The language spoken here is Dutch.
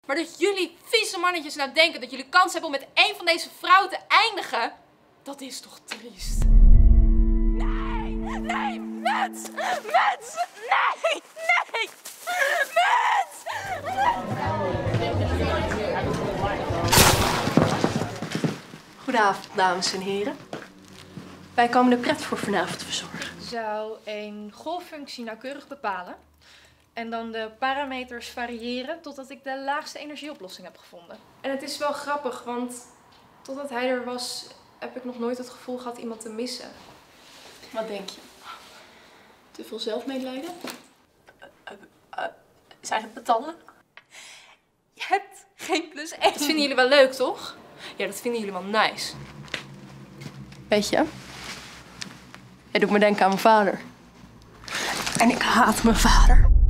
Maar dat jullie vieze mannetjes nou denken dat jullie kans hebben om met één van deze vrouwen te eindigen, dat is toch triest. Nee, nee, Mets! Mets! Nee, nee! Mets! Goedenavond, dames en heren. Wij komen de pret voor vanavond verzorgen. Zou een golffunctie nauwkeurig bepalen en dan de parameters variëren totdat ik de laagste energieoplossing heb gevonden. En het is wel grappig, want totdat hij er was, heb ik nog nooit het gevoel gehad iemand te missen. Wat denk je? Te veel zelfmedelijden? Zijn het betanden? Je hebt geen +1. Dat vinden jullie wel leuk, toch? Ja, dat vinden jullie wel nice. Weet je, hij doet me denken aan mijn vader. En ik haat mijn vader.